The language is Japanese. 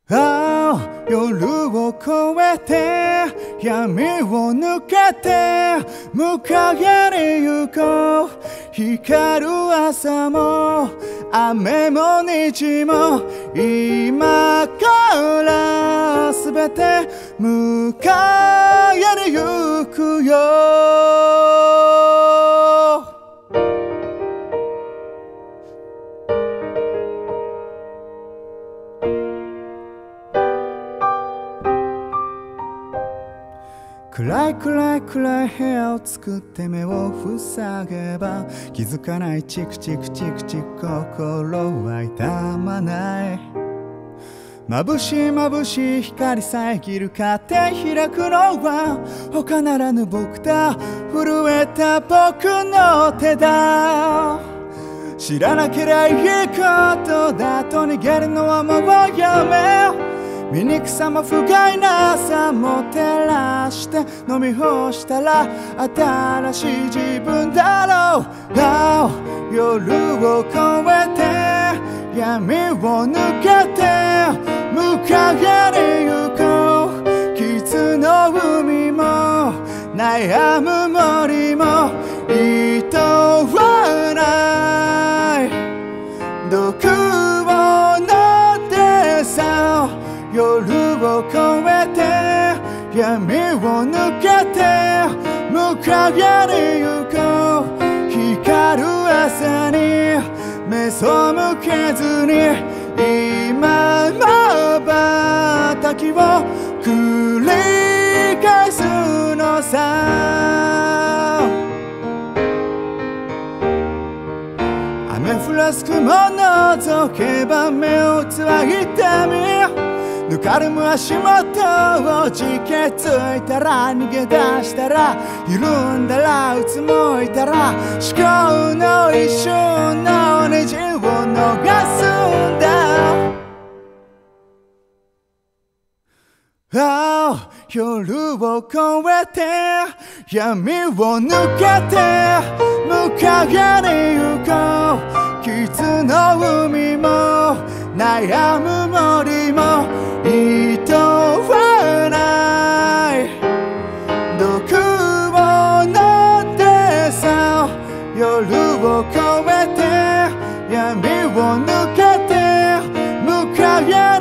ああ夜を越えて闇を抜けて向かいに行こう。光る朝も雨も虹も今からすべて向かいに行くよ。暗い暗い暗い部屋を作って目を塞げば気づかないチクチクチクチク心は痛まない。眩しい眩しい光遮るカーテン開くのは他ならぬ僕だ。震えた僕の手だ。知らなけりゃいいことだと逃げるのはもうやめよう。醜さも不甲斐なさも照らして飲み干したら新しい自分だろう。夜を越えて闇を抜けて向かいに行こう。傷の海も悩む森もいとわない毒を飲んでさ。夜を越えて闇を抜けて向かいに行こう。光る朝に目背けずに今瞬きを繰り返すのさ。雨降らす雲覗けば目をつわいてみ。ぬかるむ足元をじけついたら逃げ出したら緩んだらうつむいたら思考の一瞬の虹を逃すんだ。夜を越えて闇を抜けて向かいに行こう。傷の海も悩む森もいとわない毒を飲んでさ。夜を越えて闇を抜けて向かい